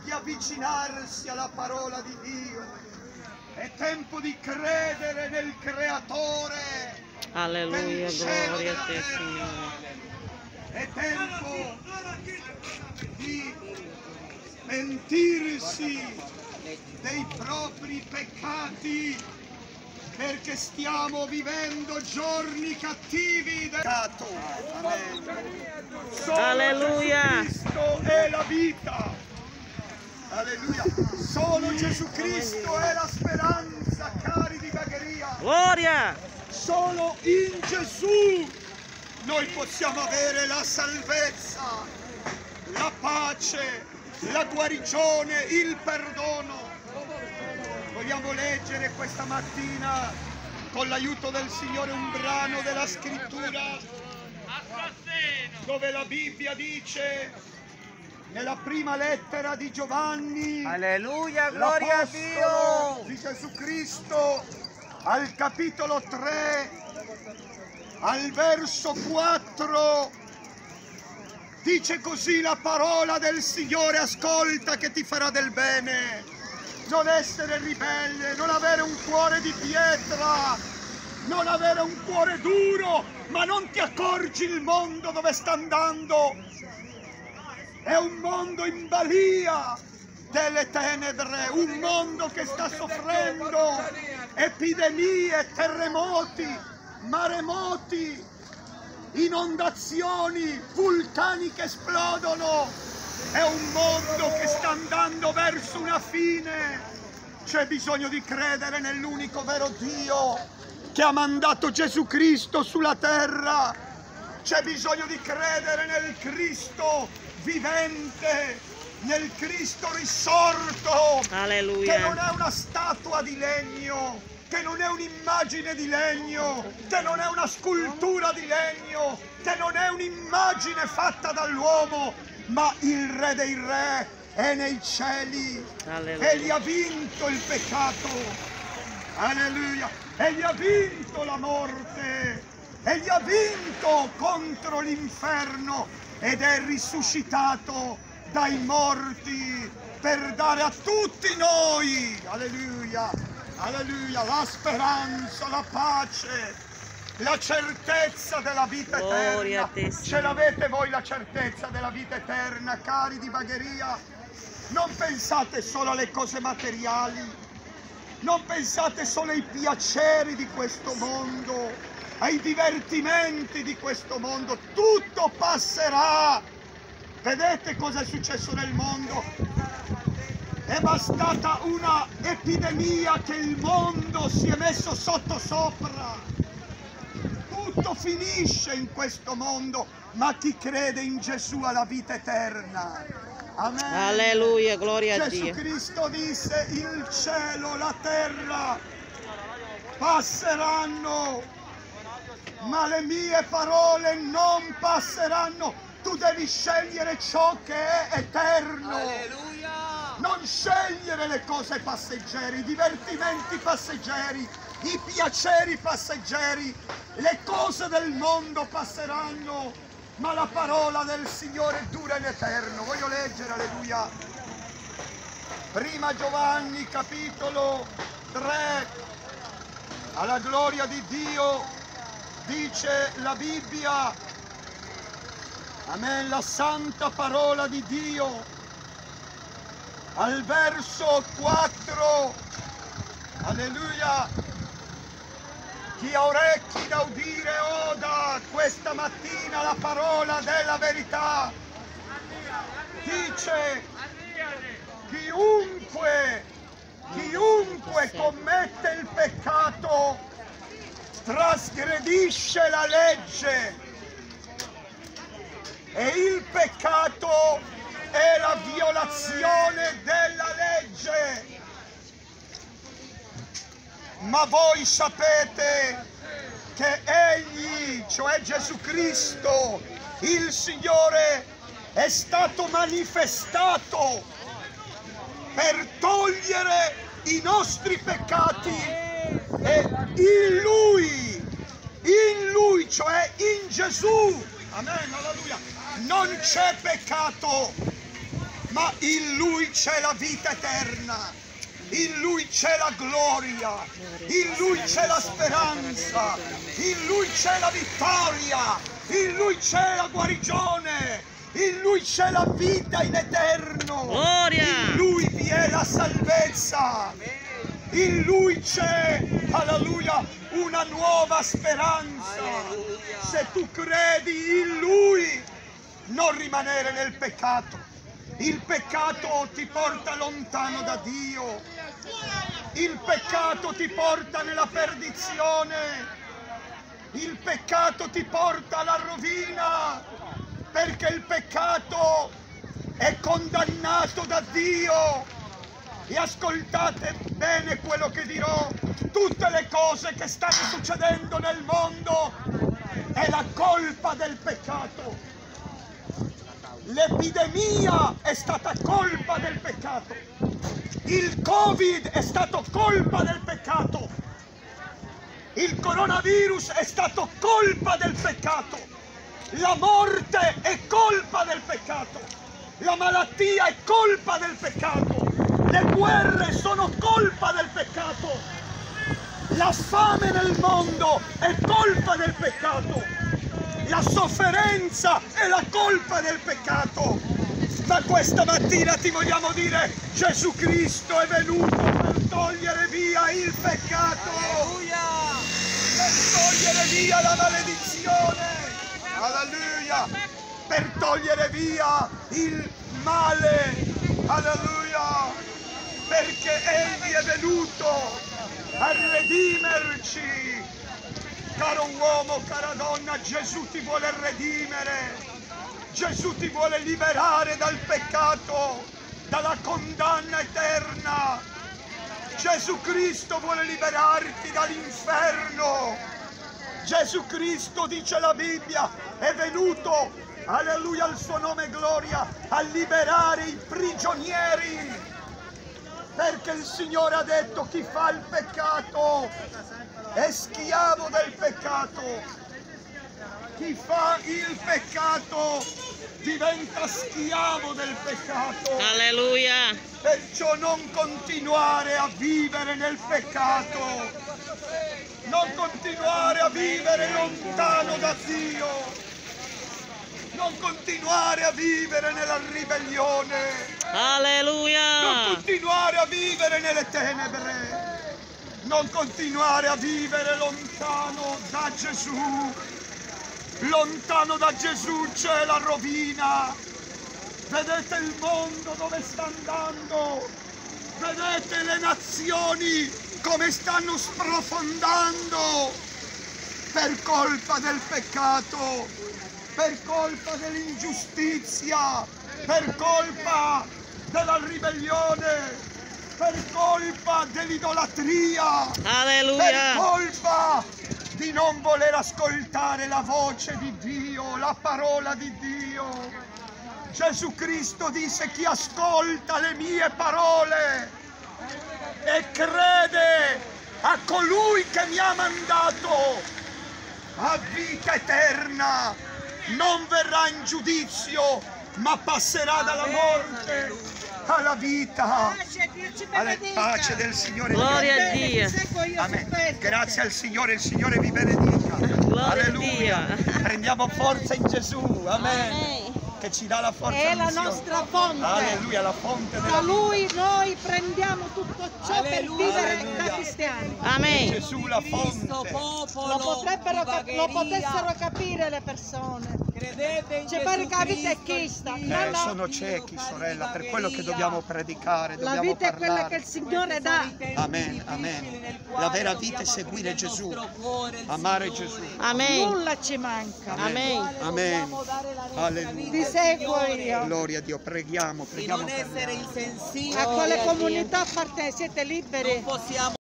di avvicinarsi alla parola di Dio. È tempo di credere nel Creatore. Alleluia, gloria a te, Signore. È tempo di pentirsi dei propri peccati, perché stiamo vivendo giorni cattivi del peccato. Solo Alleluia. Gesù Cristo è la vita. Alleluia. Solo Gesù Cristo è la speranza, cari di Bagheria. Gloria. Solo in Gesù noi possiamo avere la salvezza, la pace, la guarigione, il perdono. Vogliamo leggere questa mattina, con l'aiuto del Signore, un brano della Scrittura dove la Bibbia dice, nella prima lettera di Giovanni, Alleluia, gloria a Dio, di Gesù Cristo, al capitolo 3, al verso 4, dice così la parola del Signore: ascolta che ti farà del bene, non essere ribelle, non avere un cuore di pietra, non avere un cuore duro, ma non ti accorgi il mondo dove sta andando? È un mondo in balia delle tenebre, un mondo che sta soffrendo epidemie, terremoti, maremoti, inondazioni, vulcani che esplodono. È un mondo che sta andando verso una fine. C'è bisogno di credere nell'unico vero Dio che ha mandato Gesù Cristo sulla terra. C'è bisogno di credere nel Cristo vivente, nel Cristo risorto. Alleluia. Che non è una statua di legno, che non è un'immagine di legno, che non è una scultura di legno, che non è un'immagine fatta dall'uomo, ma il Re dei Re è nei cieli. Alleluia. Egli ha vinto il peccato. Alleluia. Egli ha vinto la morte. Egli ha vinto contro l'inferno ed è risuscitato dai morti per dare a tutti noi, alleluia, alleluia, la speranza, la pace, la certezza della vita Gloria a eterna. te, Ce l'avete voi la certezza della vita eterna, cari di Bagheria? Non pensate solo alle cose materiali, non pensate solo ai piaceri di questo mondo, ai divertimenti di questo mondo. Tutto passerà. Vedete cosa è successo nel mondo? È bastata una epidemia che il mondo si è messo sottosopra. Tutto finisce in questo mondo, ma chi crede in Gesù ha la vita eterna. Amen. Alleluia, gloria a Gesù Dio. Cristo disse: il cielo, la terra passeranno, ma le mie parole non passeranno. Tu devi scegliere ciò che è eterno. alleluia, Non scegliere le cose passeggere, i divertimenti passeggeri, i piaceri passeggeri. Le cose del mondo passeranno, ma la parola del Signore dura in eterno. Voglio leggere, alleluia. Prima Giovanni, capitolo 3, alla gloria di Dio, dice la Bibbia, amen, la santa parola di Dio, al verso 4, alleluia. Chi ha orecchi da udire oda questa mattina la parola della verità. Dice: chiunque commette il peccato trasgredisce la legge, e il peccato è la violazione della legge. Ma voi sapete che Egli, cioè Gesù Cristo, il Signore, è stato manifestato per togliere i nostri peccati, e in Lui, cioè in Gesù, amen, alleluia, non c'è peccato. ma in Lui c'è la vita eterna. In Lui c'è la gloria, in Lui c'è la speranza, in Lui c'è la vittoria, in Lui c'è la guarigione, in Lui c'è la vita in eterno, Gloria! in Lui vi è la salvezza, in Lui c'è, alleluia, una nuova speranza. Se tu credi in Lui, non rimanere nel peccato. Il peccato ti porta lontano da Dio. Il peccato ti porta nella perdizione. Il peccato ti porta alla rovina, perché il peccato è condannato da Dio. E ascoltate bene quello che dirò. Tutte le cose che stanno succedendo nel mondo è la colpa del peccato. L'epidemia è stata colpa del peccato. Il Covid è stato colpa del peccato. Il coronavirus è stato colpa del peccato. La morte è colpa del peccato. La malattia è colpa del peccato. Le guerre sono colpa del peccato. La fame nel mondo è colpa del peccato. La sofferenza è la colpa del peccato. Ma questa mattina ti vogliamo dire: Gesù Cristo è venuto per togliere via il peccato, per togliere via la maledizione, alleluia, per togliere via il male, alleluia, perché Egli è venuto a redimerci. Caro uomo, cara donna, Gesù ti vuole redimere, Gesù ti vuole liberare dal peccato, dalla condanna eterna. Gesù Cristo vuole liberarti dall'inferno. Gesù Cristo, dice la Bibbia, è venuto, alleluia al suo nome gloria, a liberare i prigionieri. Perché il Signore ha detto: chi fa il peccato è schiavo del peccato. Chi fa il peccato diventa schiavo del peccato. Alleluia! Perciò non continuare a vivere nel peccato, non continuare a vivere lontano da Dio, non continuare a vivere nella ribellione, Alleluia! non continuare a vivere nelle tenebre, non continuare a vivere lontano da Gesù. Lontano da Gesù c'è la rovina. Vedete il mondo dove sta andando, vedete le nazioni come stanno sprofondando per colpa del peccato, per colpa dell'ingiustizia, per colpa della ribellione, per colpa dell'idolatria, Alleluia! per colpa di non voler ascoltare la voce di Dio, la parola di Dio. Gesù Cristo disse: chi ascolta le mie parole e crede a colui che mi ha mandato ha vita eterna, non verrà in giudizio, ma passerà dalla morte alla vita. Alla pace del Signore. Gloria a Dio! Amen. Grazie al Signore, il Signore vi benedica. Gloria Alleluia. a Dio! Prendiamo forza in Gesù. Amen. Amen. Che ci dà la forza. È la all'unzione. nostra fonte. Alleluia, la fonte della Da vita. Lui noi prendiamo tutto ciò per vivere Alleluia. da cristiani. Amen! Gesù la fonte. Lo potessero capire le persone. Credete in C'è Gesù pare che la vita è Cristo, chista. il No, Dio. no. Sono ciechi, sorella, per quello che dobbiamo predicare, La dobbiamo vita è quella che parlare. il Signore dà. Amen, amen. La vera vita è seguire Gesù, amare Gesù. Amen! Nulla ci manca. Amen! Amen. Ti Alleluia. seguo io. Gloria a Dio, preghiamo, Di preghiamo non per essere lei. insensibili, A quale comunità appartenete? Siete liberi? non possiamo